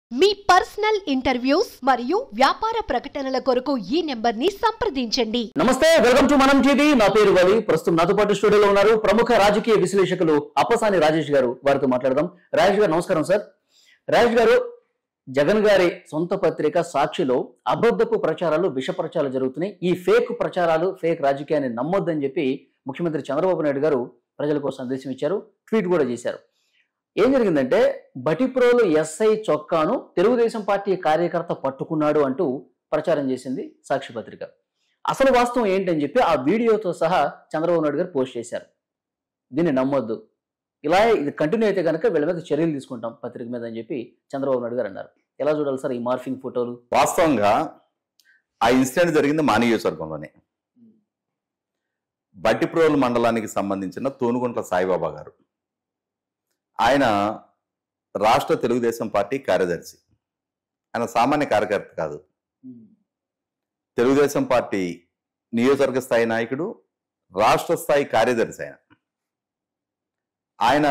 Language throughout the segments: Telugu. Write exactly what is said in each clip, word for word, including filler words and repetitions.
మీ పర్సనల్ ఇంటర్వ్యూస్ మరియు వ్యాపార ప్రకటనల కొరకు ఈ నెంబర్ ని సంప్రదించండి. నమస్తే, వెల్కమ్ టు మనం టీవీ. నా పేరు రవి. ప్రస్తుతం నాతో పాటు స్టూడియోలో ఉన్నారు ప్రముఖ రాజకీయ విశ్లేషకులు అప్పసాని రాజేష్ గారు. వారితో మాట్లాడదాం. రాజేష్ గారు నమస్కారం సార్. రాజేష్ గారు, జగన్ గారి సొంత పత్రిక సాక్షిలో అబద్ధపు ప్రచారాలు, విష ప్రచారాలు జరుగుతున్నాయి. ఈ ఫేక్ ప్రచారాలు, ఫేక్ రాజకీయాన్ని నమ్మొద్దని చెప్పి ముఖ్యమంత్రి చంద్రబాబు నాయుడు గారు ప్రజలకు సందేశం ఇచ్చారు, ట్వీట్ కూడా చేశారు. ఏం జరిగిందంటే, బటిప్రోలు ఎస్ఐ చొక్కాను తెలుగుదేశం పార్టీ కార్యకర్త పట్టుకున్నాడు అంటూ ప్రచారం చేసింది సాక్షి పత్రిక. అసలు వాస్తవం ఏంటని చెప్పి ఆ వీడియోతో సహా చంద్రబాబు నాయుడు గారు పోస్ట్ చేశారు. దీన్ని నమ్మొద్దు, ఇలా ఇది కంటిన్యూ అయితే కనుక వీళ్ళ మీద చర్యలు తీసుకుంటాం పత్రిక మీద అని చెప్పి చంద్రబాబు నాయుడు గారు అన్నారు. ఎలా చూడాలి సార్ ఈ మార్ఫింగ్ ఫోటోలు? వాస్తవంగా ఆ ఇన్సిడెంట్ జరిగింది మా నియోజకవర్గంలోనే. బట్టిప్రోలు మండలానికి సంబంధించిన తోనుగుంట్ల సాయిబాబా గారు, ఆయన రాష్ట్ర తెలుగుదేశం పార్టీ కార్యదర్శి. ఆయన సామాన్య కార్యకర్త కాదు, తెలుగుదేశం పార్టీ నియోజకవర్గ స్థాయి నాయకుడు, రాష్ట్ర స్థాయి కార్యదర్శి. ఆయన ఆయన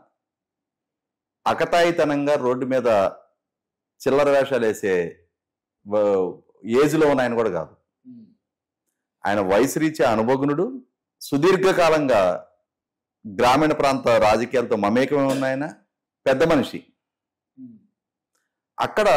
అకతాయితనంగా రోడ్డు మీద చిల్లర వేషాలు వేసే ఏజ్లో ఉన్న ఆయన కూడా కాదు. ఆయన వయసు రీత్యా అనుభవజ్ఞుడు, సుదీర్ఘకాలంగా గ్రామీణ ప్రాంత రాజకీయాలతో మమేకమే ఉన్న ఆయన పెద్ద మనిషి. అక్కడ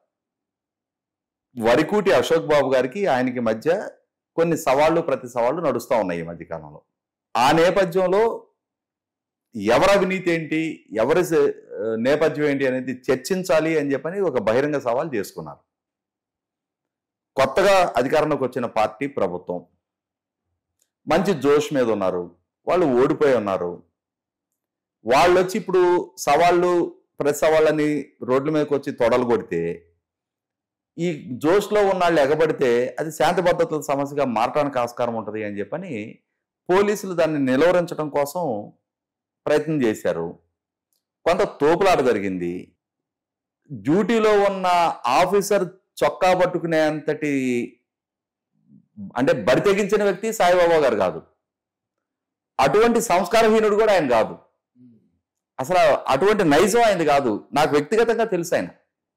వరికూటి అశోక్ బాబు గారికి ఆయనకి మధ్య కొన్ని సవాళ్లు ప్రతి సవాళ్లు నడుస్తూ ఉన్నాయి ఈ మధ్యకాలంలో. ఆ నేపథ్యంలో ఎవరి అవినీతి ఏంటి, ఎవరి నేపథ్యం ఏంటి అనేది చర్చించాలి అని చెప్పని ఒక బహిరంగ సవాల్ చేసుకున్నారు. కొత్తగా అధికారంలోకి వచ్చిన పార్టీ ప్రభుత్వం మంచి జోష్ మీద ఉన్నారు, వాళ్ళు ఓడిపోయి ఉన్నారు. వాళ్ళు వచ్చి ఇప్పుడు సవాళ్ళు ప్రతి సవాళ్ళని రోడ్ల మీదకి వచ్చి తొడలు కొడితే, ఈ జోష్లో ఉన్న వాళ్ళు ఎగబడితే అది శాంతి భద్రతల సమస్యగా మారడానికి ఆస్కారం ఉంటుంది అని చెప్పని పోలీసులు దాన్ని నిలువరించడం కోసం ప్రయత్నం చేశారు. కొంత తోపులాట జరిగింది. డ్యూటీలో ఉన్న ఆఫీసర్ చొక్కా పట్టుకునే అంతటి అంటే బరి తెగించిన వ్యక్తి సాయిబాబా గారు కాదు. అటువంటి సంస్కారహీనుడు కూడా ఆయన కాదు. అసలు అటువంటి నైజం ఆయనది కాదు. నాకు వ్యక్తిగతంగా తెలుసు ఆయన.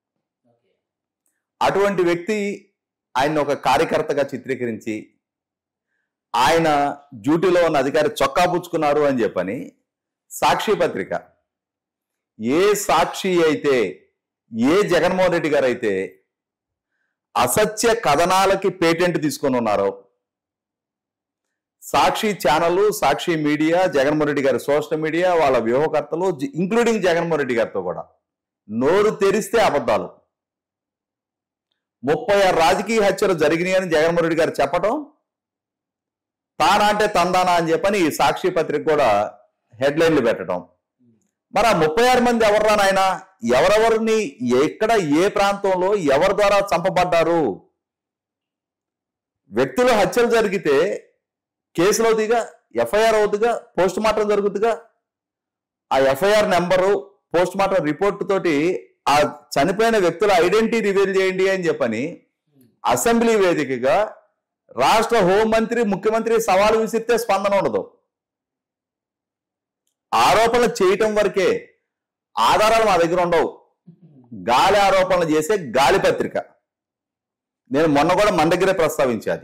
అటువంటి వ్యక్తి ఆయన ఒక కార్యకర్తగా చిత్రీకరించి ఆయన డ్యూటీలో ఉన్న అధికారి చొక్కా పుచ్చుకున్నారు అని చెప్పని సాక్షి పత్రిక, ఏ సాక్షి అయితే, ఏ జగన్మోహన్ రెడ్డి గారు అయితే అసత్య కథనాలకి పేటెంట్ తీసుకొని ఉన్నారో, సాక్షి ఛానల్, సాక్షి మీడియా, జగన్మోహన్ రెడ్డి గారి సోషల్ మీడియా, వాళ్ళ వ్యూహకర్తలు, ఇంక్లూడింగ్ జగన్మోహన్ రెడ్డి గారితో కూడా నోరు తెరిస్తే అబద్ధాలు. ముప్పై ఆరు రాజకీయ హత్యలు జరిగినాయని జగన్మోహన్ రెడ్డి గారు చెప్పటం, తానా అంటే తందానా అని చెప్పని ఈ సాక్షి పత్రిక కూడా హెడ్లైన్లు పెట్టడం. మరి ఆ ముప్పై ఆరు మంది ఎవర్రా నాయన, ఎవరెవరిని ఎక్కడ ఏ ప్రాంతంలో ఎవరి ద్వారా చంపబడ్డారు? వ్యక్తుల హత్యలు జరిగితే కేసులు అవుతాయిగా, ఎఫ్ఐఆర్ అవుతుందిగా, పోస్ట్ మార్టం జరుగుతుందిగా. ఆ FIR number, post mortem report తోటి ఆ చనిపోయిన వ్యక్తుల ఐడెంటిటీ రివీల్ చేయండి అని చెప్పని అసెంబ్లీ వేదికగా రాష్ట్ర హోంమంత్రి, ముఖ్యమంత్రి సవాలు విసిరితే స్పందన ఉండదు. ఆరోపణలు చేయటం వరకే, ఆధారాలు మా దగ్గర ఉండవు. గాలి ఆరోపణలు చేసే గాలి పత్రిక. నేను మొన్న కూడా మన దగ్గరే ప్రస్తావించాది.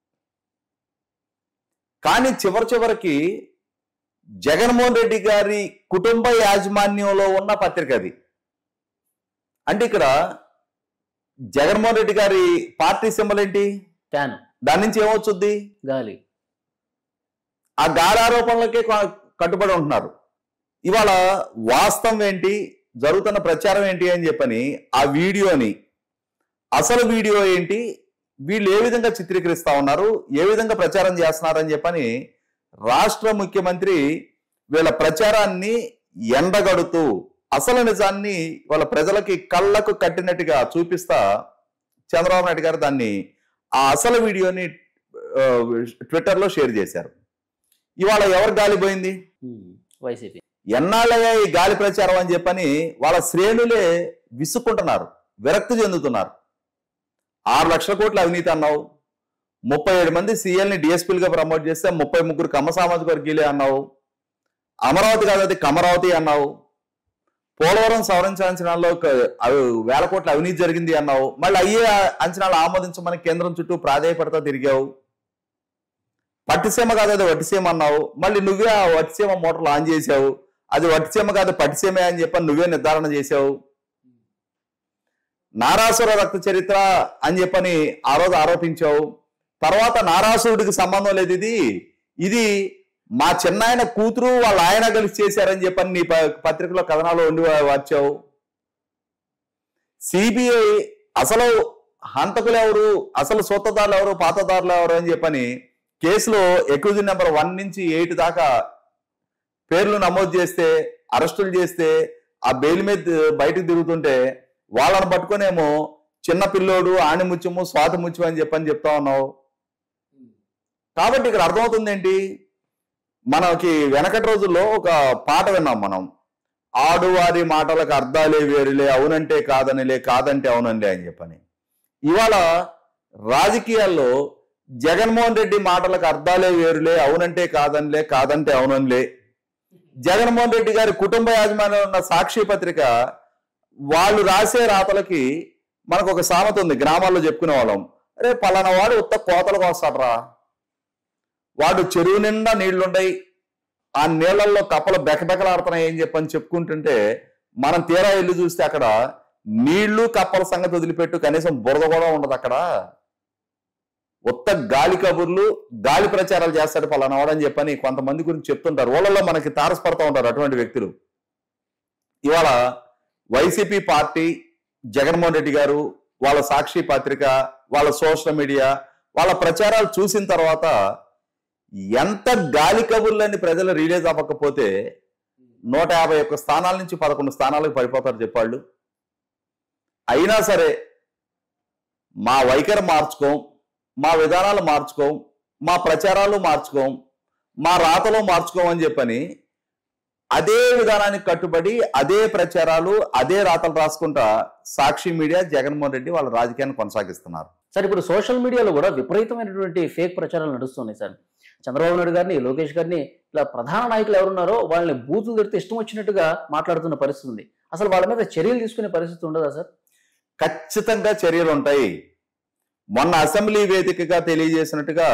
కానీ చివరి చివరికి జగన్మోహన్ రెడ్డి గారి కుటుంబ యాజమాన్యంలో ఉన్న పత్రిక అది. అంటే ఇక్కడ జగన్మోహన్ రెడ్డి గారి పార్టీ సింబల్ ఏంటి? ఫ్యాన్. దాని నుంచి ఏమవుతుంది? గాలి. ఆ గాలి ఆరోపణలకే కట్టుబడి ఉంటున్నారు. ఇవాళ వాస్తవం ఏంటి, జరుగుతున్న ప్రచారం ఏంటి అని చెప్పని ఆ వీడియోని, అసలు వీడియో ఏంటి, వీళ్ళు ఏ విధంగా చిత్రీకరిస్తా ఉన్నారు, ఏ విధంగా ప్రచారం చేస్తున్నారు అని చెప్పని రాష్ట్ర ముఖ్యమంత్రి వీళ్ళ ప్రచారాన్ని ఎండగడుతూ అసలు నిజాన్ని వాళ్ళ ప్రజలకి కళ్ళకు కట్టినట్టుగా చూపిస్తా చంద్రబాబు నాయుడు గారు దాన్ని, ఆ అసలు వీడియోని ట్విట్టర్లో షేర్ చేశారు. ఇవాళ ఎవరు గాలిపోయింది? వైసీపీ. ఎన్నాళ్ళగా ఈ గాలి ప్రచారం అని చెప్పని వాళ్ళ శ్రేణులే విసుక్కుంటున్నారు, విరక్తి చెందుతున్నారు. ఆరు లక్షల కోట్ల అవినీతి అన్నావు, ముప్పై ఏడు మంది సీఎల్ని డిఎస్పీలుగా ప్రమోట్ చేస్తే ముప్పై ముగ్గురు కమ్మ సామాజిక వర్గీయులే అన్నావు, అమరావతి కాదు అది కమరావతి అన్నావు, పోలవరం సవరించే అంచనాల్లో అవి వేల కోట్ల అవినీతి జరిగింది అన్నావు, మళ్ళీ అయ్యే అంచనాలు ఆమోదించమని కేంద్రం చుట్టూ ప్రాధాయపడతా తిరిగావు. పట్టిసీమ కాదు అది వట్టిసీమ అన్నావు, మళ్ళీ నువ్వే ఆ వట్టిసీమ మోటార్లు ఆన్ చేసావు. అది వట్టిసీమ కాదు పట్టిసీమే అని చెప్పని నువ్వే నిర్ధారణ చేసావు. నారాసుర రక్త చరిత్ర అని చెప్పని ఆ రోజు ఆరోపించావు. తర్వాత నారాసురుడికి సంబంధం లేదు, ఇది ఇది మా చిన్నాయన కూతురు వాళ్ళ ఆయన కలిసి చేశారని చెప్పని నీ పత్రికలో కథనాలు ఉండి వచ్చావు. సిబిఐ అసలు హంతకులు ఎవరు, అసలు సొత్తదారులు ఎవరు, పాతదారులు ఎవరు అని చెప్పని కేసులో ఎక్యూజన్ నెంబర్ వన్ నుంచి ఎయిట్ దాకా పేర్లు నమోదు చేస్తే, అరెస్టులు చేస్తే, ఆ బెయిల్ మీద బయటకు తిరుగుతుంటే వాళ్ళని పట్టుకునేమో చిన్న పిల్లోడు, ఆణిముత్యము, స్వాతి ముత్యం అని చెప్పని చెప్తా ఉన్నావు. కాబట్టి ఇక్కడ అర్థమవుతుంది ఏంటి, మనకి వెనకటి రోజుల్లో ఒక పాట విన్నాం మనం, ఆడువారి మాటలకు అర్థాలే వేరులే, అవునంటే కాదనిలే, కాదంటే అవునంలే అని చెప్పని. ఇవాళ రాజకీయాల్లో జగన్మోహన్ రెడ్డి మాటలకు అర్థాలే వేరులే, అవునంటే కాదనిలే, కాదంటే అవునంలే. జగన్మోహన్ రెడ్డి గారి కుటుంబ యాజమాన్యం ఉన్న సాక్షి పత్రిక వాళ్ళు రాసే రాతలకి మనకు ఒక సామెత ఉంది, గ్రామాల్లో చెప్పుకునే వాళ్ళం, అరే పలానా వాడు ఉత్త కోతలకు వస్తాడరా, వాడు చెరువు నిండా నీళ్లుండయి, ఆ నీళ్లలో కప్పలు బెకబెకలాడుతున్నాయి అని చెప్పని చెప్పుకుంటుంటే మనం తీరా ఇల్లు చూస్తే అక్కడ నీళ్లు కప్పల సంగతి వదిలిపెట్టు కనీసం బురద కూడా ఉండదు. అక్కడ ఉత్త గాలి కబుర్లు, గాలి ప్రచారాలు చేస్తాడు పలానా వాడు అని చెప్పని కొంతమంది గురించి చెప్తుంటారు. వాళ్ళలో మనకి తారసపడతా ఉంటారు అటువంటి వ్యక్తులు. ఇవాళ వైసీపీ పార్టీ, జగన్మోహన్ రెడ్డి గారు, వాళ్ళ సాక్షి పత్రిక, వాళ్ళ సోషల్ మీడియా, వాళ్ళ ప్రచారాలు చూసిన తర్వాత ఎంత గాలి కబుర్లని ప్రజలు రిలీజ్ అవ్వకపోతే నూట యాభై ఒక్క స్థానాల నుంచి పదకొండు స్థానాలకు పడిపోతారు చెప్పాళ్ళు. అయినా సరే మా వైఖరి మార్చుకోం, మా విధానాలు మార్చుకోం, మా ప్రచారాలు మార్చుకోం, మా రాతలు మార్చుకోం అని చెప్పని అదే విధానానికి కట్టుబడి అదే ప్రచారాలు అదే రాతలు రాసుకుంటా సాక్షి మీడియా, జగన్మోహన్ రెడ్డి వాళ్ళ రాజకీయాన్ని కొనసాగిస్తున్నారు. సార్ ఇప్పుడు సోషల్ మీడియాలో కూడా విపరీతమైనటువంటి ఫేక్ ప్రచారాలు నడుస్తున్నాయి సార్. చంద్రబాబు నాయుడు గారిని, లోకేష్ గారిని, ఇలా ప్రధాన నాయకులు ఎవరున్నారో వాళ్ళని బూతులు తిడితే ఇష్టం వచ్చినట్టుగా మాట్లాడుతున్న పరిస్థితి ఉంది. అసలు వాళ్ళ మీద చర్యలు తీసుకునే పరిస్థితి ఉండదా సార్? ఖచ్చితంగా చర్యలు ఉంటాయి. మొన్న అసెంబ్లీ వేదికగా తెలియజేసినట్టుగా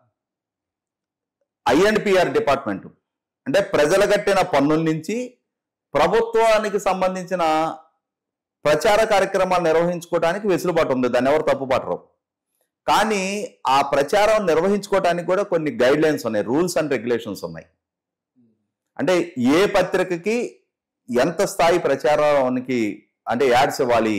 ఐ అండ్ పిఆర్ డిపార్ట్మెంట్ అంటే ప్రజలు కట్టిన పన్నుల నుంచి ప్రభుత్వానికి సంబంధించిన ప్రచార కార్యక్రమాలు నిర్వహించుకోవడానికి వెసులుబాటు ఉంది, దాన్ని ఎవరు తప్పుపట్టరు. కానీ ఆ ప్రచారం నిర్వహించుకోవడానికి కూడా కొన్ని గైడ్ లైన్స్ ఉన్నాయి, రూల్స్ అండ్ రెగ్యులేషన్స్ ఉన్నాయి. అంటే ఏ పత్రికకి ఎంత స్థాయి ప్రచారానికి అంటే యాడ్స్ ఇవ్వాలి,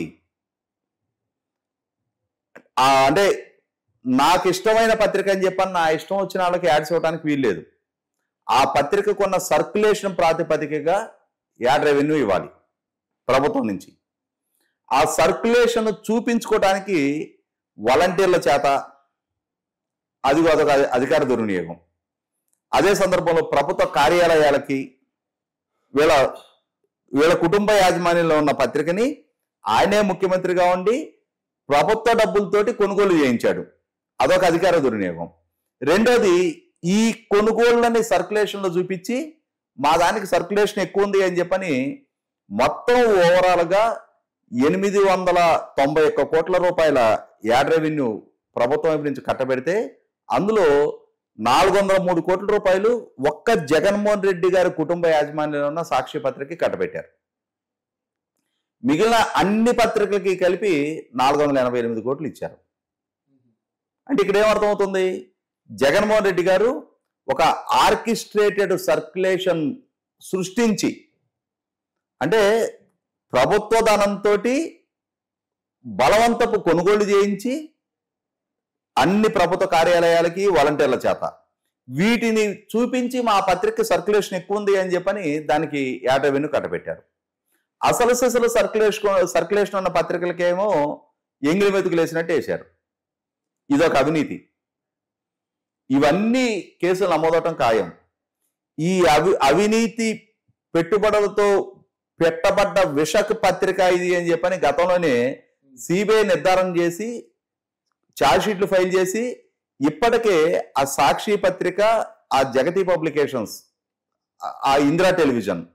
అంటే నాకు ఇష్టమైన పత్రిక అని చెప్పని నా ఇష్టం వచ్చిన వాళ్ళకి యాడ్స్ ఇవ్వడానికి వీల్లేదు. ఆ పత్రికకు ఉన్న సర్క్యులేషన్ ప్రాతిపదికగా యాడ్ రెవెన్యూ ఇవ్వాలి ప్రభుత్వం నుంచి. ఆ సర్క్యులేషన్ చూపించుకోవడానికి వాలంటీర్ల చేత అది అదొక అధికార దుర్వినియోగం. అదే సందర్భంలో ప్రభుత్వ కార్యాలయాలకి వీళ్ళ వీళ్ళ కుటుంబ యాజమాన్యంలో ఉన్న పత్రికని ఆయనే ముఖ్యమంత్రిగా ఉండి ప్రభుత్వ డబ్బులతోటి కొనుగోలు చేయించాడు, అదొక అధికార దుర్వినియోగం. రెండోది ఈ కొనుగోళ్ళని సర్క్యులేషన్లో చూపించి మా దానికి సర్క్యులేషన్ ఎక్కువ ఉంది అని చెప్పని మొత్తం ఓవరాల్గా ఎనిమిది వందల తొంభై ఒక్క కోట్ల రూపాయల యాడ్ రెవెన్యూ ప్రభుత్వం వైపు నుంచి కట్టబెడితే అందులో నాలుగు వందల మూడు కోట్ల రూపాయలు ఒక్క జగన్మోహన్ రెడ్డి గారి కుటుంబ యాజమాన్యంలో ఉన్న సాక్షి పత్రికకి కట్టబెట్టారు. మిగిలిన అన్ని పత్రికలకి కలిపి నాలుగు వందల ఎనభై ఎనిమిది కోట్లు ఇచ్చారు. అంటే ఇక్కడ ఏమర్థమవుతుంది, జగన్మోహన్ రెడ్డి గారు ఒక ఆర్కెస్ట్రేటెడ్ సర్క్యులేషన్ సృష్టించి అంటే ప్రభుత్వ ధనంతో బలవంతపు కొనుగోలు చేయించి అన్ని ప్రభుత్వ కార్యాలయాలకి వాలంటీర్ల చేత వీటిని చూపించి మా పత్రిక సర్క్యులేషన్ ఎక్కువ ఉంది అని చెప్పని దానికి యాడ్ రెవెన్యూ కట్టబెట్టారు. అసలు అసలు సర్క్యులేషన్ సర్క్యులేషన్ ఉన్న పత్రికలకేమో ఎంగిలి మెతుకులు వేసినట్టు వేశారు. ఇదొక అవినీతి. ఇవన్నీ కేసులు నమోదవటం ఖాయం. ఈ అవి అవినీతి పెట్టుబడులతో పెట్టబడ్డ విషక్ పత్రిక ఇది అని చెప్పని గతంలోనే సిబిఐ నిర్ధారణ చేసి ఛార్జ్ షీట్లు ఫైల్ చేసి ఇప్పటికే ఆ సాక్షి పత్రిక, ఆ జగతి పబ్లికేషన్స్, ఆ ఇందిరా టెలివిజన్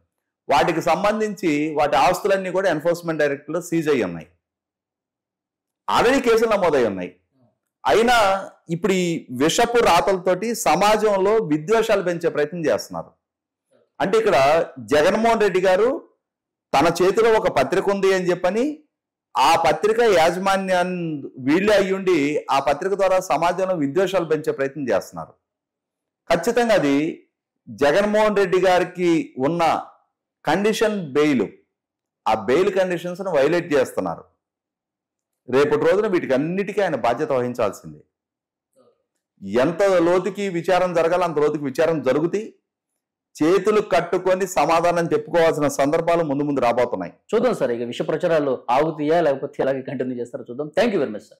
వాటికి సంబంధించి వాటి ఆస్తులన్నీ కూడా ఎన్ఫోర్స్మెంట్ డైరెక్టరేట్లో సీజ్ అయ్యి ఉన్నాయి. ఆల్రెడీ కేసులు నమోదై ఉన్నాయి. అయినా ఇప్పుడు ఈ విషపు రాతలతోటి సమాజంలో విద్వేషాలు పెంచే ప్రయత్నం చేస్తున్నారు. అంటే ఇక్కడ జగన్మోహన్ రెడ్డి గారు తన చేతిలో ఒక పత్రిక ఉంది అని చెప్పని ఆ పత్రిక యాజమాన్యాన్ని వీళ్ళే అయ్యుండి ఆ పత్రిక ద్వారా సమాజంలో విద్వేషాలు పెంచే ప్రయత్నం చేస్తున్నారు. ఖచ్చితంగా అది జగన్మోహన్ రెడ్డి గారికి ఉన్న కండిషన్ బెయిల్, ఆ బెయిల్ కండిషన్స్ ను వైలేట్ చేస్తున్నారు. రేపటి రోజున వీటికి అన్నిటికీ ఆయన బాధ్యత వహించాల్సిందే. ఎంత లోతుకి విచారం జరగాలి అంత లోతుకి విచారం జరుగుతాయి. చేతులు కట్టుకొని సమాధానం చెప్పుకోవాల్సిన సందర్భాలు ముందు ముందు రాబోతున్నాయి. చూద్దాం సార్, ఇక విష ప్రచారాలు ఆగుతాయా లేకపోతే ఎలాగే కంటిన్యూ చేస్తారో చూద్దాం. Thank you very much sir.